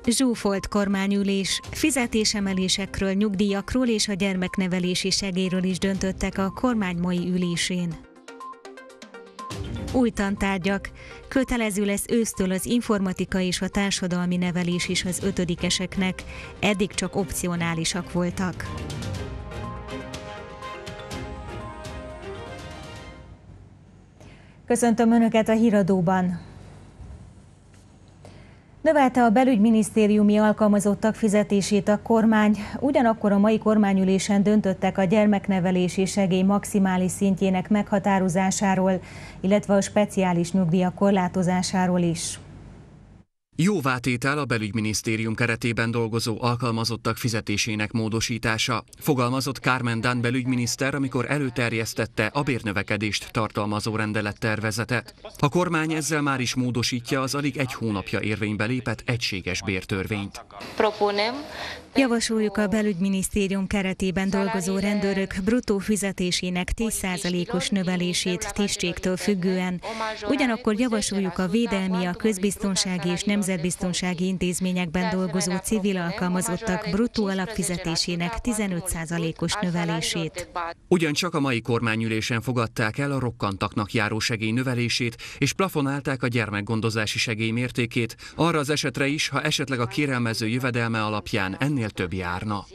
Zsúfolt kormányülés, fizetésemelésekről, nyugdíjakról és a gyermeknevelési segélyről is döntöttek a kormány mai ülésén. Új tantárgyak. Kötelező lesz ősztől az informatika és a társadalmi nevelés is az ötödikeseknek, eddig csak opcionálisak voltak. Köszöntöm Önöket a híradóban! Növelte a belügyminisztériumi alkalmazottak fizetését a kormány, ugyanakkor a mai kormányülésen döntöttek a gyermeknevelési segély maximális szintjének meghatározásáról, illetve a speciális nyugdíjak korlátozásáról is. Jóvátétel a belügyminisztérium keretében dolgozó alkalmazottak fizetésének módosítása. Fogalmazott Carmen Dán belügyminiszter, amikor előterjesztette a bérnövekedést tartalmazó rendelettervezetet. A kormány ezzel már is módosítja az alig egy hónapja érvénybe lépett egységes bértörvényt. Javasoljuk a belügyminisztérium keretében dolgozó rendőrök bruttó fizetésének 10%-os növelését tisztségtől függően. Ugyanakkor javasoljuk a védelmi, a közbiztonsági és nemzetbiztonsági intézményekben dolgozó civil alkalmazottak bruttó alapfizetésének 15%-os növelését. Ugyancsak a mai kormányülésen fogadták el a rokkantaknak járó segély növelését, és plafonálták a gyermekgondozási segély mértékét, arra az esetre is, ha esetleg a kérelmező jövedelme alapján ennél több járna.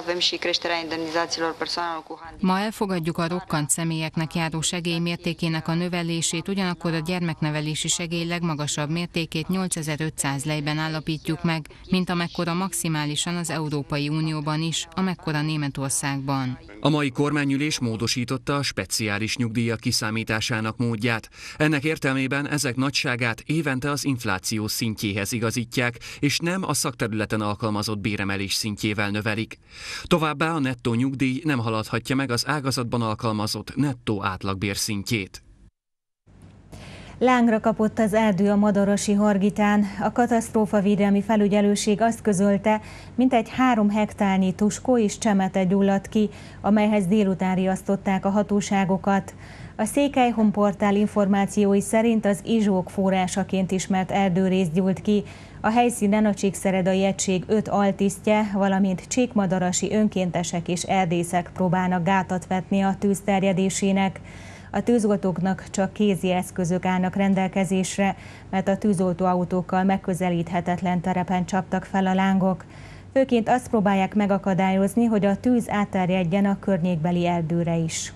Ma elfogadjuk a rokkant személyeknek járó segély mértékének a növelését, ugyanakkor a gyermeknevelési segély legmagasabb mértékét 8500 lejben állapítjuk meg, mint amekkora maximálisan az Európai Unióban is, amekkora Németországban. A mai kormányülés módosította a speciális nyugdíjak kiszámításának módját. Ennek értelmében ezek nagyságát évente az infláció szintjéhez igazítják, és nem a szakterületen alkalmazott béremelés szintjével növelik. Továbbá a nettó nyugdíj nem haladhatja meg az ágazatban alkalmazott nettó átlagbér szintjét. Lángra kapott az erdő a Madarasi Hargitán. A katasztrófavédelmi felügyelőség azt közölte, mintegy 3 hektárnyi tuskó és csemete gyulladt ki, amelyhez délután riasztották a hatóságokat. A Székelyhon portál információi szerint az Izsók forrásaként ismert erdőrész gyúlt ki. A helyszínen a Csíkszeredai egység 5 altisztje, valamint csíkmadarasi önkéntesek és erdészek próbálnak gátat vetni a tűz terjedésének. A tűzoltóknak csak kézi eszközök állnak rendelkezésre, mert a tűzoltóautókkal megközelíthetetlen terepen csaptak fel a lángok. Főként azt próbálják megakadályozni, hogy a tűz átterjedjen a környékbeli erdőre is.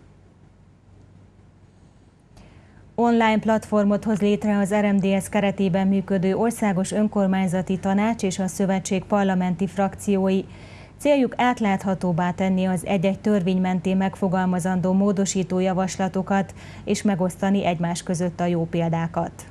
Online platformot hoz létre az RMDSZ keretében működő Országos Önkormányzati Tanács és a Szövetség parlamenti frakciói. Céljuk átláthatóbbá tenni az egy-egy törvény mentén megfogalmazandó módosító javaslatokat és megosztani egymás között a jó példákat.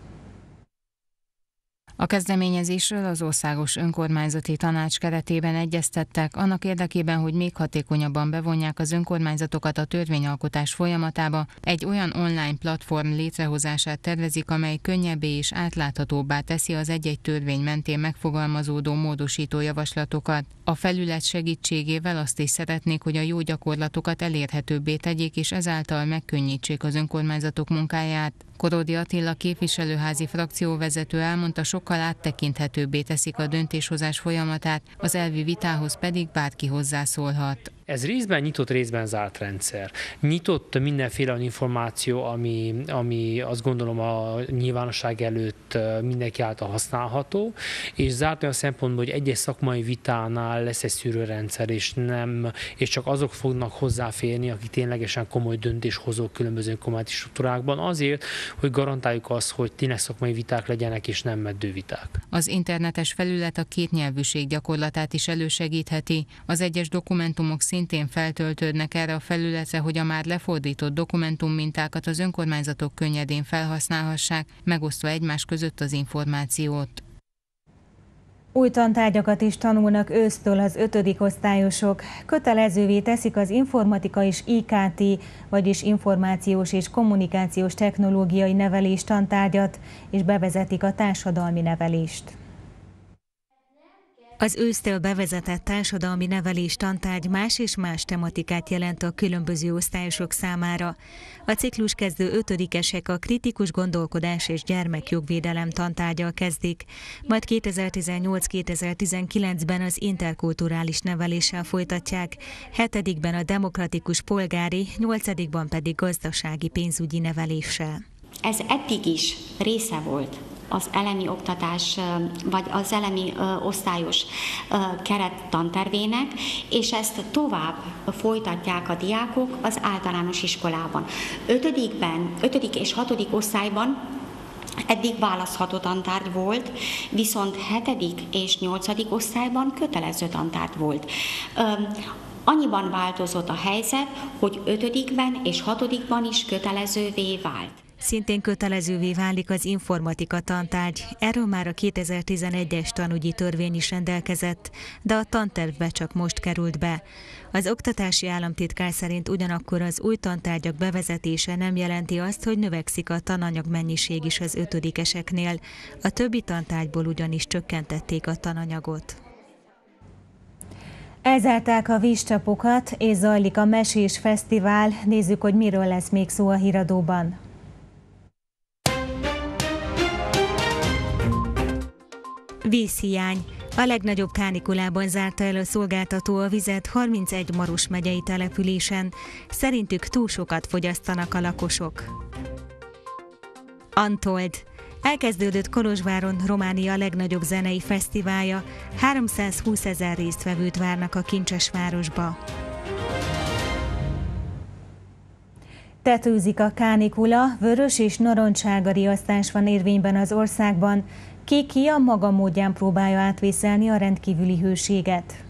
A kezdeményezésről az Országos Önkormányzati Tanács keretében egyeztettek, annak érdekében, hogy még hatékonyabban bevonják az önkormányzatokat a törvényalkotás folyamatába, egy olyan online platform létrehozását tervezik, amely könnyebbé és átláthatóbbá teszi az egy-egy törvény mentén megfogalmazódó módosító javaslatokat. A felület segítségével azt is szeretnék, hogy a jó gyakorlatokat elérhetőbbé tegyék, és ezáltal megkönnyítsék az önkormányzatok munkáját. Korodi Attila képviselőházi frakcióvezető elmondta, sokkal áttekinthetőbbé teszik a döntéshozás folyamatát, az elvi vitához pedig bárki hozzászólhat. Ez részben nyitott, részben zárt rendszer. Nyitott mindenféle információ, ami azt gondolom a nyilvánosság előtt mindenki által használható, és zárt olyan szempontból, hogy egyes szakmai vitánál lesz egy szűrőrendszer, és csak azok fognak hozzáférni, akik ténylegesen komoly döntéshozók különböző önkormányzati struktúrákban, azért, hogy garantáljuk azt, hogy tényleg szakmai viták legyenek, és nem meddő viták. Az internetes felület a kétnyelvűség gyakorlatát is elősegítheti. Az egyes dokumentumok szintén feltöltődnek erre a felületre, hogy a már lefordított dokumentummintákat az önkormányzatok könnyedén felhasználhassák, megosztva egymás között az információt. Új tantárgyakat is tanulnak ősztől az 5. osztályosok. Kötelezővé teszik az informatika és IKT, vagyis információs és kommunikációs technológiai nevelés tantárgyat, és bevezetik a társadalmi nevelést. Az ősztől bevezetett társadalmi nevelés tantárgy más és más tematikát jelent a különböző osztályosok számára. A ciklus kezdő ötödikesek a kritikus gondolkodás és gyermekjogvédelem tantárgyal kezdik, majd 2018-2019-ben az interkulturális neveléssel folytatják, 7-ben a demokratikus polgári, 8-ban pedig gazdasági pénzügyi neveléssel. Ez eddig is része volt az elemi oktatás, vagy az elemi osztályos kerettantervének, és ezt tovább folytatják a diákok az általános iskolában. 5. és 6. osztályban eddig választható tantárgy volt, viszont 7. és 8. osztályban kötelező tantárgy volt. Annyiban változott a helyzet, hogy 5-ben és 6-ban is kötelezővé vált. Szintén kötelezővé válik az informatika tantárgy. Erről már a 2011-es tanügyi törvény is rendelkezett, de a tantervbe csak most került be. Az oktatási államtitkár szerint ugyanakkor az új tantárgyak bevezetése nem jelenti azt, hogy növekszik a tananyag mennyiség is az ötödikeseknél. A többi tantárgyból ugyanis csökkentették a tananyagot. Elzárták a vízcsapokat, és zajlik a Mesés Fesztivál. Nézzük, hogy miről lesz még szó a híradóban. Vízhiány. A legnagyobb kánikulában zárta el a szolgáltató a vizet 31 Maros megyei településen. Szerintük túl sokat fogyasztanak a lakosok. Antold. Elkezdődött Kolozsváron Románia legnagyobb zenei fesztiválja. 320 000 résztvevőt várnak a Kincsesvárosba. Tetőzik a kánikula, vörös és narancssárga riasztás van érvényben az országban. Ki a maga módján próbálja átvészelni a rendkívüli hőséget.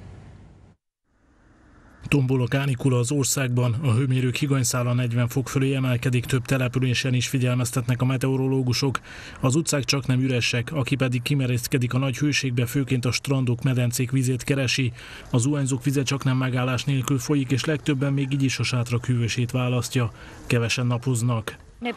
Tombol a kánikula az országban, a hőmérők higanyszála 40 fok fölé emelkedik, több településen is figyelmeztetnek a meteorológusok. Az utcák csak nem üresek, aki pedig kimerészkedik a nagy hőségbe, főként a strandok, medencék vizét keresi. Az zuhanyzók vize csak nem megállás nélkül folyik, és legtöbben még így is a sátrak hűvösét választja. Kevesen napoznak.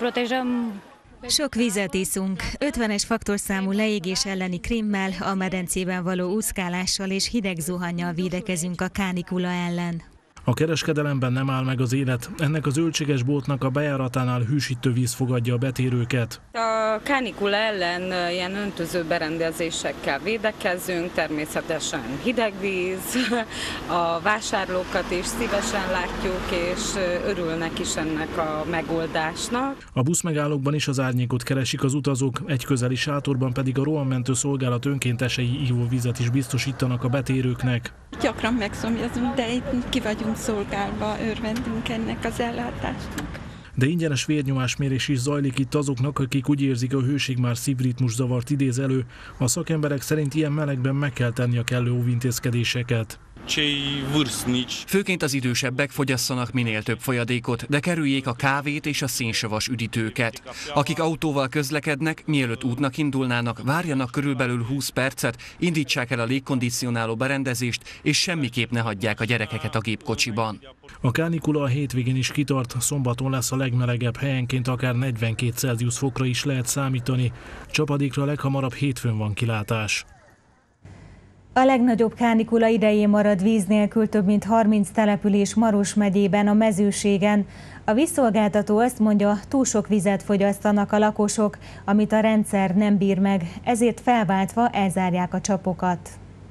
Sok vizet iszunk, 50-es faktorszámú leégés elleni krémmel, a medencében való úszkálással és hideg zuhannyal védekezünk a kánikula ellen. A kereskedelemben nem áll meg az élet. Ennek a zöldséges boltnak a bejáratánál hűsítő víz fogadja a betérőket. A kánikula ellen ilyen öntöző berendezésekkel védekezünk, természetesen hideg víz, a vásárlókat is szívesen látjuk, és örülnek is ennek a megoldásnak. A buszmegállókban is az árnyékot keresik az utazók, egy közeli sátorban pedig a rohammentő szolgálat önkéntesei ivóvizet is biztosítanak a betérőknek. Gyakran megszomjazunk, de itt ki vagyunk szolgálva, örvendünk ennek az ellátásnak. De ingyenes vérnyomásmérés is zajlik itt azoknak, akik úgy érzik, a hőség már szívritmuszavart idéz elő. A szakemberek szerint ilyen melegben meg kell tenni a kellő óvintézkedéseket. Főként az idősebbek fogyasszanak minél több folyadékot, de kerüljék a kávét és a szénsavas üdítőket. Akik autóval közlekednek, mielőtt útnak indulnának, várjanak körülbelül 20 percet, indítsák el a légkondicionáló berendezést, és semmiképp ne hagyják a gyerekeket a gépkocsiban. A kánikula a hétvégén is kitart, szombaton lesz a legmelegebb, helyenként akár 42 Celsius fokra is lehet számítani. Csapadékra leghamarabb hétfőn van kilátás. A legnagyobb kánikula idején marad víz nélkül több mint 30 település Maros megyében, a Mezőségen. A vízszolgáltató azt mondja, túl sok vizet fogyasztanak a lakosok, amit a rendszer nem bír meg, ezért felváltva elzárják a csapokat.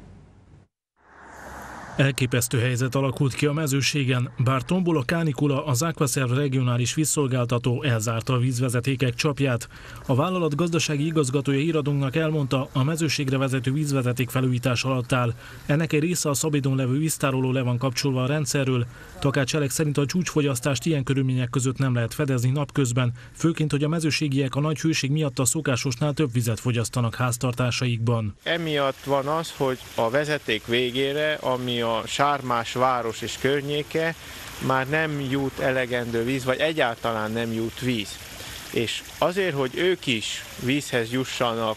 Elképesztő helyzet alakult ki a Mezőségen, bár tombol a kánikula, az Aquaserv regionális vízszolgáltató elzárta a vízvezetékek csapját. A vállalat gazdasági igazgatója híradónknak elmondta, a Mezőségre vezető vízvezeték felújítás alatt áll. Ennek egy része a Szabidon levő víztároló le van kapcsolva a rendszerről. Takács Elek szerint a csúcsfogyasztást ilyen körülmények között nem lehet fedezni napközben, főként, hogy a mezőségiek a nagy hőség miatt a szokásosnál több vizet fogyasztanak háztartásaikban. Emiatt van az, hogy a vezeték végére, ami a Sármás város és környéke, már nem jut elegendő víz, vagy egyáltalán nem jut víz. És azért, hogy ők is vízhez jussanak,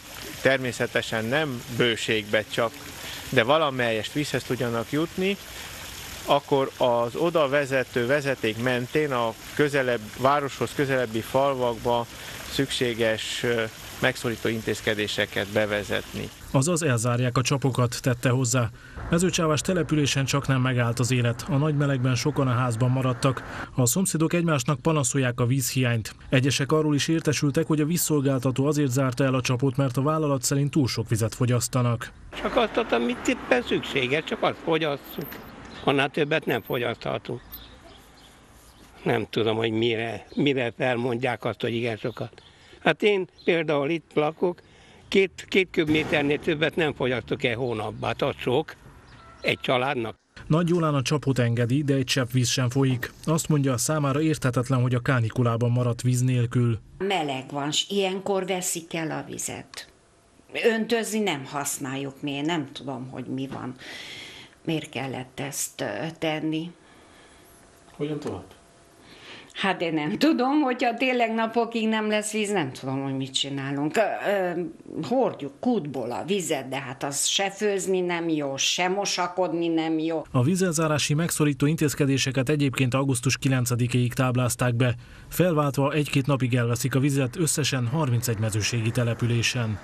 természetesen nem bőségbe csak, de valamelyest vízhez tudjanak jutni, akkor az oda vezető vezeték mentén a városhoz közelebbi falvakba szükséges megszorító intézkedéseket bevezetni. Azaz elzárják a csapokat, tette hozzá. Mezőcsávás településen csaknem megállt az élet. A nagy melegben sokan a házban maradtak. A szomszédok egymásnak panaszolják a vízhiányt. Egyesek arról is értesültek, hogy a vízszolgáltató azért zárta el a csapot, mert a vállalat szerint túl sok vizet fogyasztanak. Csak azt, amit éppen szükséges, csak azt fogyasszuk. Annál többet nem fogyaszthatunk. Nem tudom, hogy mire felmondják azt, hogy igen sokat. Hát én például itt lakok, két köbméternél többet nem fogyasztok egy hónapban. Hát az sok egy családnak. Nagy Gyulán a csapot engedi, de egy csepp víz sem folyik. Azt mondja, számára érthetetlen, hogy a kánikulában maradt víz nélkül. Meleg van, s ilyenkor veszik el a vizet. Öntözni nem használjuk mi, nem tudom, hogy mi van. Miért kellett ezt tenni? Hogyan tovább? Hát én nem tudom, hogyha tényleg napokig nem lesz víz, nem tudom, hogy mit csinálunk. Hordjuk kútból a vizet, de hát az se főzni nem jó, se mosakodni nem jó. A vízelzárási megszorító intézkedéseket egyébként augusztus 9-éig táblázták be. Felváltva 1-2 napig elveszik a vizet összesen 31 mezőségi településen.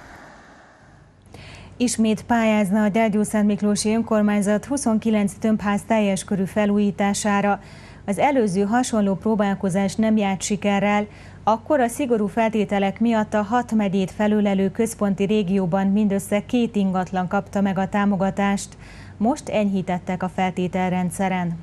Ismét pályázna a Gyergyószentmiklósi önkormányzat 29 tömbház teljes körű felújítására. Az előző hasonló próbálkozás nem járt sikerrel, akkor a szigorú feltételek miatt a 6 megyét felölelő központi régióban mindössze 2 ingatlan kapta meg a támogatást. Most enyhítettek a feltételrendszeren.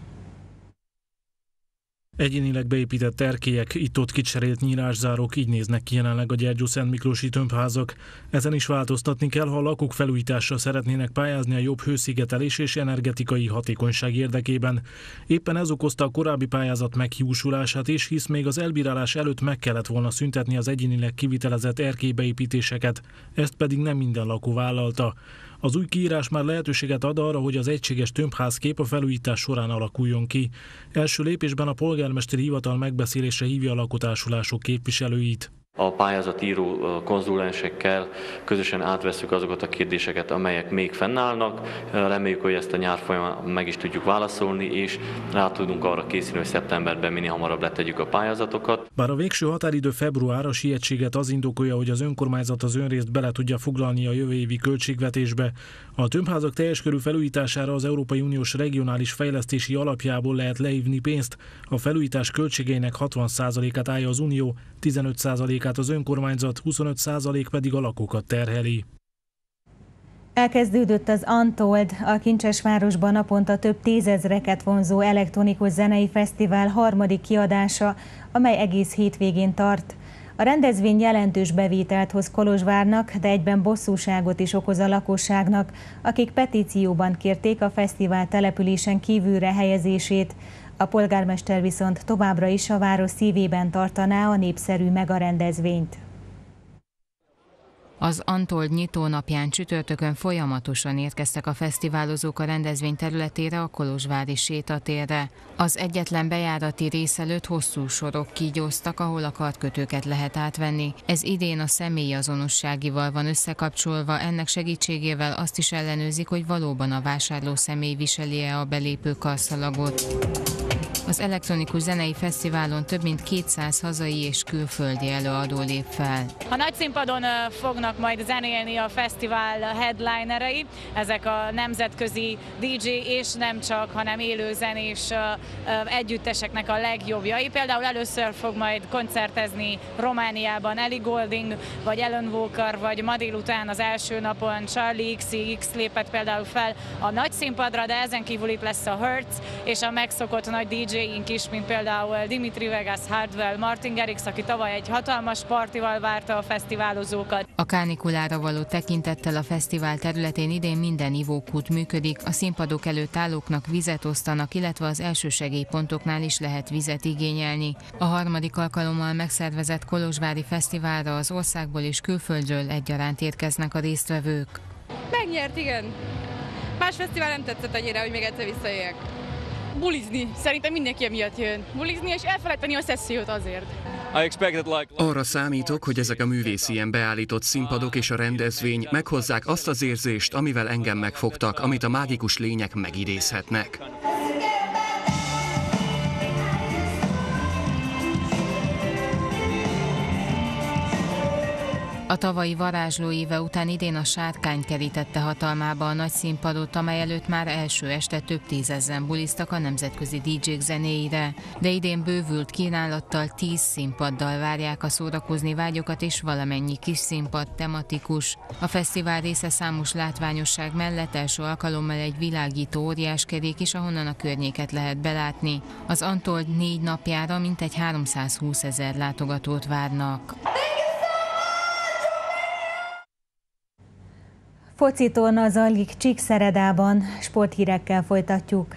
Egyénileg beépített erkélyek, itt-ott kicserélt nyílászárók, így néznek ki jelenleg a Gyergyószentmiklósi tömbházak. Ezen is változtatni kell, ha a lakók felújításra szeretnének pályázni a jobb hőszigetelés és energetikai hatékonyság érdekében. Éppen ez okozta a korábbi pályázat meghiúsulását is, hisz még az elbírálás előtt meg kellett volna szüntetni az egyénileg kivitelezett erkélybeépítéseket, ezt pedig nem minden lakó vállalta. Az új kiírás már lehetőséget ad arra, hogy az egységes tömbházkép a felújítás során alakuljon ki. Első lépésben a polgármesteri hivatal megbeszélésre hívja a lakotársulások képviselőit. A pályázatíró konzulensekkel közösen átvesszük azokat a kérdéseket, amelyek még fennállnak. Reméljük, hogy ezt a nyár folyamán meg is tudjuk válaszolni, és rá tudunk arra készülni, hogy szeptemberben minél hamarabb letegyük a pályázatokat. Bár a végső határidő február, a sietséget az indokolja, hogy az önkormányzat az önrészt bele tudja foglalni a jövő évi költségvetésbe. A tömbházak teljes körű felújítására az Európai Uniós Regionális Fejlesztési Alapjából lehet lehívni pénzt. A felújítás költségeinek 60%-át állja az Unió, 15%-át az önkormányzat, 25% pedig a lakókat terheli. Elkezdődött az Untold, a Kincsesvárosban naponta több tízezreket vonzó elektronikus zenei fesztivál harmadik kiadása, amely egész hétvégén tart. A rendezvény jelentős bevételt hoz Kolozsvárnak, de egyben bosszúságot is okoz a lakosságnak, akik petícióban kérték a fesztivál településen kívülre helyezését. A polgármester viszont továbbra is a város szívében tartaná a népszerű megarendezvényt. Az Untold nyitónapján csütörtökön folyamatosan érkeztek a fesztiválozók a rendezvény területére, a kolozsvári sétatérre. Az egyetlen bejárati rész előtt hosszú sorok kígyóztak, ahol a kartkötőket lehet átvenni. Ez idén a személyazonosságival van összekapcsolva, ennek segítségével azt is ellenőrzik, hogy valóban a vásárló személy viseli-e a belépő karszalagot. Az elektronikus zenei fesztiválon több mint 200 hazai és külföldi előadó lép fel. A nagy színpadon fognak majd zenélni a fesztivál headlinerei, ezek a nemzetközi DJ és nem csak, hanem élőzenés együtteseknek a legjobbjai. Például először fog majd koncertezni Romániában Ellie Goulding, vagy Alan Walker, vagy ma délután az első napon Charlie XCX lépett például fel a nagy színpadra, de ezen kívül itt lesz a Hertz és a megszokott nagy DJ-ink is, mint például Dimitri Vegas, Hardwell, Martin Garrix, aki tavaly egy hatalmas partival várta a fesztiválozókat. A kánikulára való tekintettel a fesztivál területén idén minden ivókút működik, a színpadok előtt állóknak vizet osztanak, illetve az elsősegélypontoknál is lehet vizet igényelni. A harmadik alkalommal megszervezett kolozsvári fesztiválra az országból és külföldről egyaránt érkeznek a résztvevők. Megnyert, igen. Más fesztivál nem tetszett annyira, hogy még egyszer visszajöjjek. Bulizni. Szerintem mindenki emiatt jön. Bulizni és elfelejteni a szessziót azért. Arra számítok, hogy ezek a művészien beállított színpadok és a rendezvény meghozzák azt az érzést, amivel engem megfogtak, amit a mágikus lények megidézhetnek. A tavalyi varázsló éve után idén a Sárkány kerítette hatalmába a nagy színpadot, amely előtt már első este több tízezren buliztak a nemzetközi DJ-k zenéire. De idén bővült kínálattal 10 színpaddal várják a szórakozni vágyokat, és valamennyi kis színpad tematikus. A fesztivál része számos látványosság mellett első alkalommal egy világító óriáskerék is, ahonnan a környéket lehet belátni. Az Antold 4 napjára mintegy 320 000 látogatót várnak. Focitorna zajlik Csíkszeredában, sporthírekkel folytatjuk.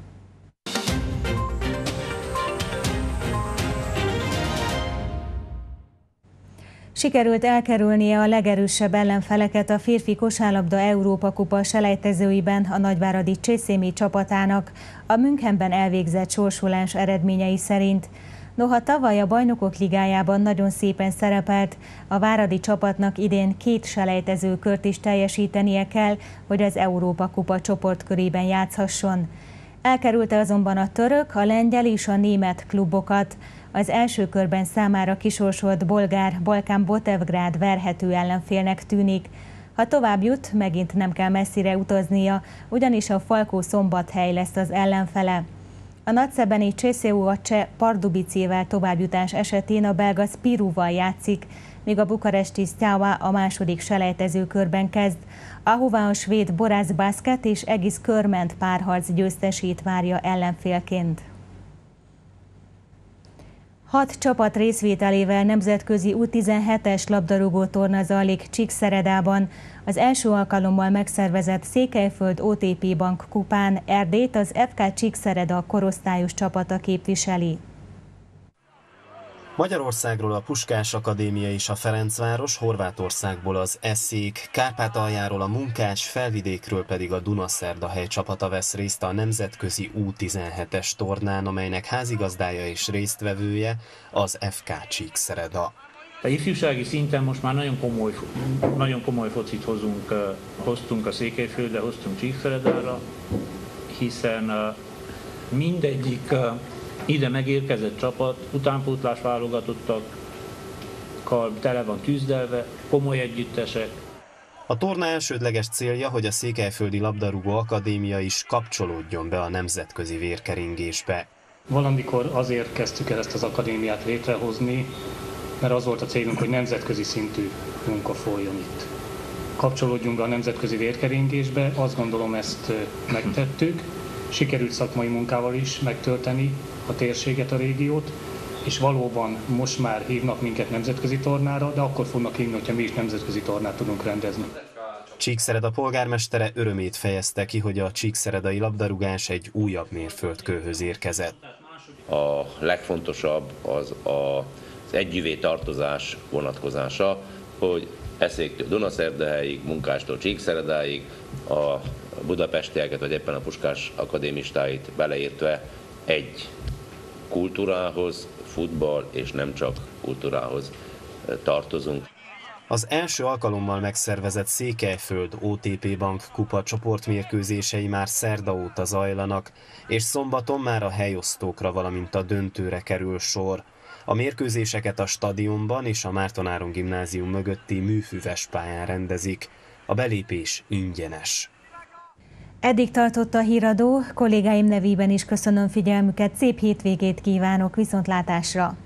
Sikerült elkerülnie a legerősebb ellenfeleket a férfi kosárlabda Európa-kupa selejtezőiben a nagyváradi Cseszémi csapatának a Münchenben elvégzett sorsolás eredményei szerint. Noha tavaly a Bajnokok Ligájában nagyon szépen szerepelt, a váradi csapatnak idén 2 selejtezőkört is teljesítenie kell, hogy az Európa-kupa csoportkörében játszhasson. Elkerülte azonban a török, a lengyel és a német klubokat. Az első körben számára kisorsolt bolgár Balkán Botevgrád verhető ellenfélnek tűnik. Ha tovább jut, megint nem kell messzire utaznia, ugyanis a Falkó-Szombathely lesz az ellenfele. A nagyszebeni CSU a cseh Pardubicével továbbjutás esetén a belga Spirúval játszik, míg a bukaresti Steaua a második selejtezőkörben kezd, ahová a svéd Borász Basket és Egis Körment párharc győztesét várja ellenfélként. 6 csapat részvételével nemzetközi U17-es labdarúgótorna zajlik Csíkszeredában. Az első alkalommal megszervezett Székelyföld OTP Bank kupán Erdélyt az FK Csíkszereda korosztályos csapata képviseli. Magyarországról a Puskás Akadémia és a Ferencváros, Horvátországból az Eszék, Kárpátaljáról a Munkás, Felvidékről pedig a Dunaszerdahely csapata vesz részt a nemzetközi U17-es tornán, amelynek házigazdája és résztvevője az FK Csíkszereda. A ifjúsági szinten most már nagyon komoly focit hoztunk a Székelyföldre, hoztunk Csíkszeredára, hiszen mindegyik ide megérkezett csapat utánpótlás válogatottakkal tele van tűzdelve, komoly együttesek. A torna elsődleges célja, hogy a Székelyföldi Labdarúgó Akadémia is kapcsolódjon be a nemzetközi vérkeringésbe. Valamikor azért kezdtük el ezt az akadémiát létrehozni, mert az volt a célunk, hogy nemzetközi szintű munka folyjon itt. Kapcsolódjunk be a nemzetközi vérkeringésbe, azt gondolom ezt megtettük. Sikerült szakmai munkával is megtölteni a térséget, a régiót, és valóban most már hívnak minket nemzetközi tornára, de akkor fognak hívni, hogyha mi is nemzetközi tornát tudunk rendezni. Csíkszereda polgármestere örömét fejezte ki, hogy a csíkszeredai labdarúgás egy újabb mérföldkőhöz érkezett. A legfontosabb az együvé tartozás vonatkozása, hogy Eszéktől Dunaszerdahelyig, Munkástól Csíkszeredáig, a budapestieket, vagy éppen a Puskás akadémistáit beleértve egy kultúrához, futball és nem csak kultúrához tartozunk. Az első alkalommal megszervezett Székelyföld OTP Bank kupa csoportmérkőzései már szerda óta zajlanak, és szombaton már a helyosztókra, valamint a döntőre kerül sor. A mérkőzéseket a stadionban és a Márton Áron gimnázium mögötti műfüves pályán rendezik. A belépés ingyenes. Eddig tartott a híradó, kollégáim nevében is köszönöm figyelmüket, szép hétvégét kívánok, viszontlátásra!